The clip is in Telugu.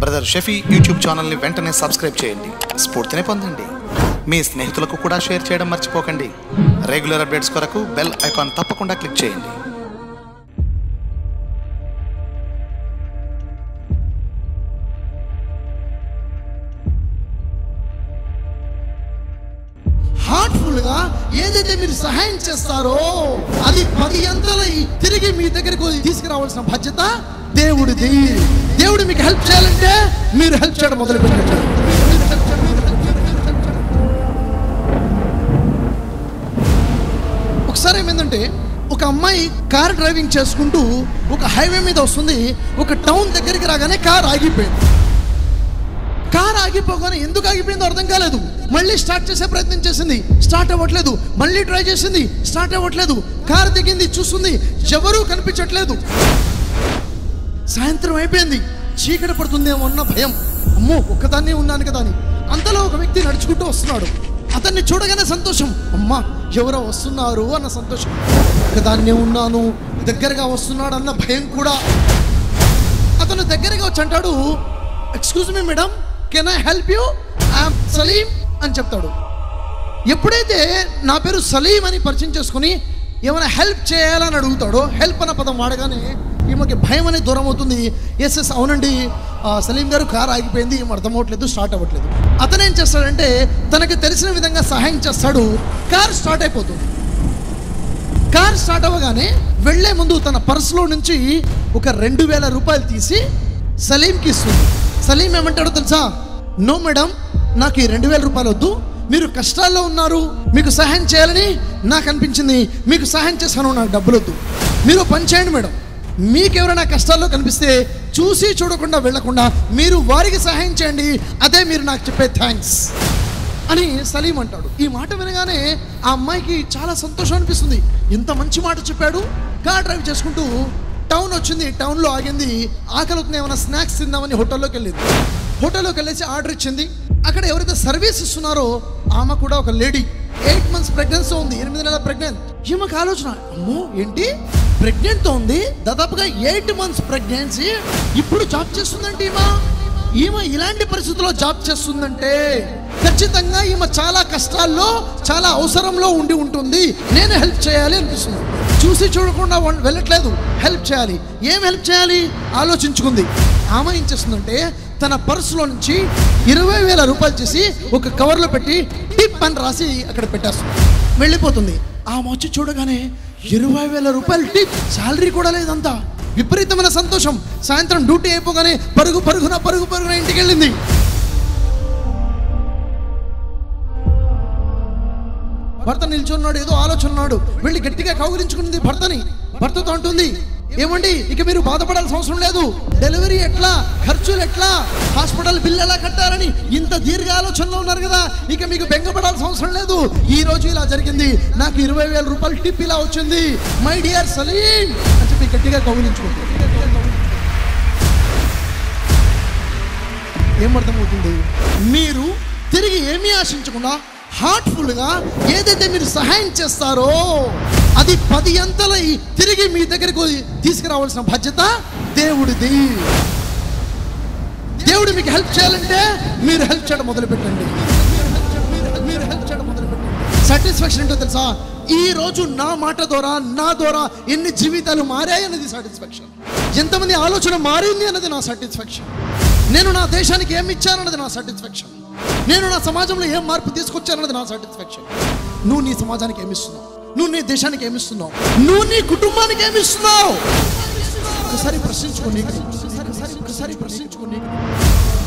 బ్రదర్ షఫీ యూట్యూబ్ ఛానల్ని వెంటనే సబ్స్క్రైబ్ చేయండి, స్ఫూర్తిని పొందండి. మీ స్నేహితులకు కూడా షేర్ చేయడం మర్చిపోకండి. రెగ్యులర్ అప్డేట్స్ కొరకు బెల్ ఐకాన్ తప్పకుండా క్లిక్ చేయండి. హార్ట్ఫుల్గా ఏదైతే మీరు సహాయం చేస్తారో అది 10 అంతలు తిరిగి మీ దగ్గరకు తీసుకురావాల్సిన బాధ్యత దేవుడిది. దేవుడు మీకు హెల్ప్ చేయాలంటే మీరు హెల్ప్ చేయడం మొదలు పెట్టండి. ఒకసారి ఏమైందంటే ఒక అమ్మాయి కార్ డ్రైవింగ్ చేసుకుంటూ ఒక హైవే మీద వస్తుంది. ఒక టౌన్ దగ్గరికి రాగానే కార్ ఆగిపోయింది. కార్ ఆగిపోగానే ఎందుకు ఆగిపోయిందో అర్థం కాలేదు. మళ్ళీ స్టార్ట్ చేసే ప్రయత్నం చేసింది, స్టార్ట్ అవ్వట్లేదు. మళ్ళీ ట్రై చేసింది, స్టార్ట్ అవ్వట్లేదు. కార్ దిగింది, చూస్తుంది, ఎవరూ కనిపించట్లేదు. సాయంత్రం అయిపోయింది, చీకటి పడుతుందేమో అన్న భయం. అమ్మో ఒక్కదాన్నే ఉన్నాను కదా అని. అంతలో ఒక వ్యక్తి నడుచుకుంటూ వస్తున్నాడు. అతన్ని చూడగానే సంతోషం, అమ్మా ఎవరో వస్తున్నారు అన్న సంతోషం. ఒక్కదాన్నే ఉన్నాను, దగ్గరగా వస్తున్నాడు అన్న భయం కూడా. అతను దగ్గరగా వచ్చి అంటాడు, excuse me madam, can I help you, I'm Salim అని చెప్తాడు. ఎప్పుడైతే నా పేరు సలీం అని పరిచయం చేసుకుని ఏమైనా హెల్ప్ చేయాలని అడుగుతాడో, హెల్ప్ అన్న పదం వాడగానే ఈమెకి భయం అనేది దూరం అవుతుంది. ఎస్ అవునండి సలీం గారు, కార్ ఆగిపోయింది, ఏం అర్థం అవ్వట్లేదు, స్టార్ట్ అవ్వట్లేదు. అతను ఏం చేస్తాడంటే తనకు తెలిసిన విధంగా సహాయం చేస్తాడు. కార్ స్టార్ట్ అయిపోతుంది. కార్ స్టార్ట్ అవ్వగానే వెళ్లే ముందు తన పర్సులో నుంచి ఒక 2000 రూపాయలు తీసి సలీంకి ఇస్తుంది. సలీం ఏమంటాడో తెలుసా, నో మేడం, నాకు ఈ 2000 రూపాయలు వద్దు, మీరు కష్టాల్లో ఉన్నారు, మీకు సహాయం చేయాలని నాకు అనిపించింది, మీకు సహాయం చేశాను, నాకు డబ్బులు వద్దు. మీరు పని చేయండి మేడం, మీకు ఎవరైనా కష్టాల్లో కనిపిస్తే చూసి చూడకుండా వెళ్లకుండా మీరు వారికి సహాయం చేయండి, అదే మీరు నాకు చెప్పే థ్యాంక్స్ అని సలీం అంటాడు. ఈ మాట వినగానే ఆ అమ్మాయికి చాలా సంతోషం అనిపిస్తుంది. ఇంత మంచి మాట చెప్పాడు. కార్ డ్రైవ్ చేసుకుంటూ టౌన్ వచ్చింది. టౌన్లో ఆగింది. ఆకలి అవుతుంది, ఏమైనా స్నాక్స్ తిందామని హోటల్లోకి వెళ్ళింది. హోటల్లోకి వెళ్ళేసి ఆర్డర్ ఇచ్చింది. అక్కడ ఎవరైతే సర్వీస్ ఇస్తున్నారో ఆమె కూడా ఒక లేడీ, 8 months ప్రెగ్నెన్సీ ఉంది, 8 నెలల ప్రెగ్నెంట్. ఈమెకు ఆలోచన, అమ్మో ఏంటి ప్రెగ్నెంట్తో ఉంది, దాదాపుగా 8 months ప్రెగ్నెన్సీ, ఇప్పుడు జాబ్ చేస్తుందంటే ఈమె ఇలాంటి పరిస్థితుల్లో జాబ్ చేస్తుందంటే ఖచ్చితంగా ఈమె చాలా కష్టాల్లో, చాలా అవసరంలో ఉండి ఉంటుంది. నేను హెల్ప్ చేయాలి అనిపిస్తుంది. చూసి చూడకుండా వెళ్ళట్లేదు, హెల్ప్ చేయాలి. ఏం హెల్ప్ చేయాలి ఆలోచించుకుంది. ఆమె ఏం చేస్తుందంటే తన పర్సులో నుంచి 20,000 రూపాయలు చేసి ఒక కవర్లో పెట్టి టిప్ అని రాసి అక్కడ పెట్టేస్తుంది. వెళ్ళిపోతుంది. ఆమె వచ్చి చూడగానే 20,000 రూపాయలు టిప్, శాలరీ కూడా లేదంతా. విపరీతమైన సంతోషం. సాయంత్రం డ్యూటీ అయిపోగానే పరుగున ఇంటికి వెళ్ళింది. భర్త నిల్చున్నాడు, ఏదో ఆలోచన ఉన్నాడు. వెళ్ళి గట్టిగా కౌగిలించుకుంది భర్తని. భర్తతో అంటుంది, ఏమండి ఇక మీరు బాధపడాల్సిన అవసరం లేదు, డెలివరీ ఎట్లా, ఖర్చులు ఎట్లా, హాస్పిటల్ బిల్ ఎలా కట్టారని ఇంత దీర్ఘ ఆలోచనలో ఉన్నారు కదా, ఇక మీకు బెంగపడాల్సిన అవసరం లేదు. ఈ రోజు ఇలా జరిగింది, నాకు 20,000 రూపాయలు టిప్ ఇలా వచ్చింది, మై డియర్ సలీం అని చెప్పి గట్టిగా కౌగిలించుకుంది. ఏమర్థమవుతుంది, మీరు తిరిగి ఏమీ ఆశించకుండా హార్ట్ఫుల్గా ఏదైతే మీరు సహాయం చేస్తారో అది 10 అంతలు తిరిగి మీ దగ్గరకు తీసుకురావాల్సిన బాధ్యత దేవుడిది. దేవుడు మీకు హెల్ప్ చేయాలంటే మీరు హెల్ప్ చేయడం మొదలు పెట్టండి. సాటిస్ఫాక్షన్ ఏంటో తెలుసా, ఈ రోజు నా మాట ద్వారా, నా ద్వారా ఎన్ని జీవితాలు మారాయి అన్నది సాటిస్ఫాక్షన్. ఎంతమంది ఆలోచన మారింది అన్నది నా సాటిస్ఫాక్షన్. నేను నా దేశానికి ఏమి ఇచ్చానన్నది నా సాటిస్ఫాక్షన్. నేను నా సమాజంలో ఏం మార్పు తీసుకొచ్చానన్నది నా సాటిస్ఫాక్షన్. నువ్వు నీ సమాజానికి ఏమిస్తున్నావు, నువ్వు నీ దేశానికి ఏమిస్తున్నావు, నువ్వు నీ కుటుంబానికి ఏమిస్తున్నావు, ఒకసారి ప్రశ్నించుకోండి.